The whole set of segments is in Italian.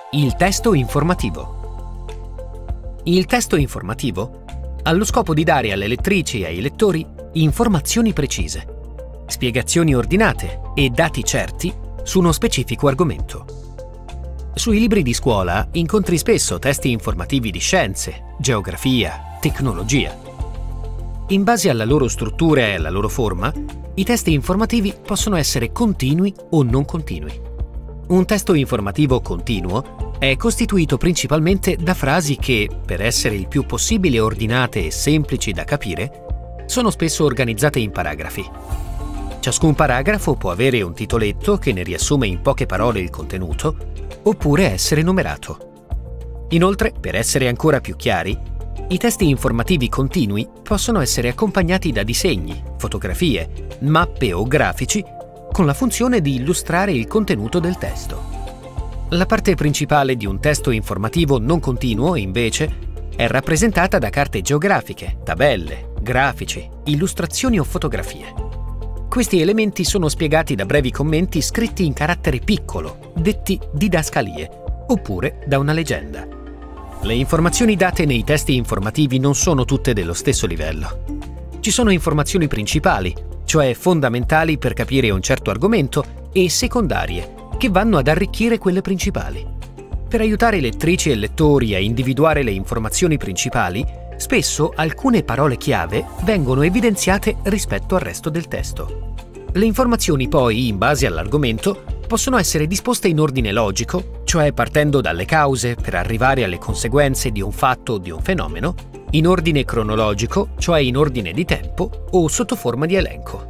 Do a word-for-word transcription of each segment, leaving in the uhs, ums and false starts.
Il testo informativo. Il testo informativo ha lo scopo di dare alle lettrici e ai lettori informazioni precise, spiegazioni ordinate e dati certi su uno specifico argomento. Sui libri di scuola incontri spesso testi informativi di scienze, geografia, tecnologia. In base alla loro struttura e alla loro forma, i testi informativi possono essere continui o non continui. Un testo informativo continuo è costituito principalmente da frasi che, per essere il più possibile ordinate e semplici da capire, sono spesso organizzate in paragrafi. Ciascun paragrafo può avere un titoletto che ne riassume in poche parole il contenuto, oppure essere numerato. Inoltre, per essere ancora più chiari, i testi informativi continui possono essere accompagnati da disegni, fotografie, mappe o grafici con la funzione di illustrare il contenuto del testo. La parte principale di un testo informativo non continuo, invece, è rappresentata da carte geografiche, tabelle, grafici, illustrazioni o fotografie. Questi elementi sono spiegati da brevi commenti scritti in carattere piccolo, detti didascalie, oppure da una leggenda. Le informazioni date nei testi informativi non sono tutte dello stesso livello. Ci sono informazioni principali, cioè fondamentali per capire un certo argomento, e secondarie, che vanno ad arricchire quelle principali. Per aiutare lettrici e lettori a individuare le informazioni principali, spesso alcune parole chiave vengono evidenziate rispetto al resto del testo. Le informazioni poi, in base all'argomento, possono essere disposte in ordine logico, cioè partendo dalle cause per arrivare alle conseguenze di un fatto o di un fenomeno, in ordine cronologico, cioè in ordine di tempo, o sotto forma di elenco.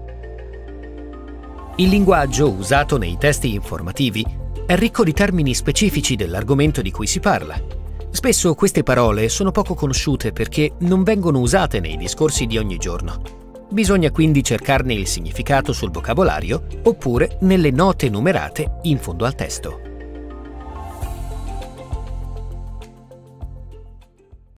Il linguaggio usato nei testi informativi è ricco di termini specifici dell'argomento di cui si parla. Spesso queste parole sono poco conosciute perché non vengono usate nei discorsi di ogni giorno. Bisogna quindi cercarne il significato sul vocabolario oppure nelle note numerate in fondo al testo.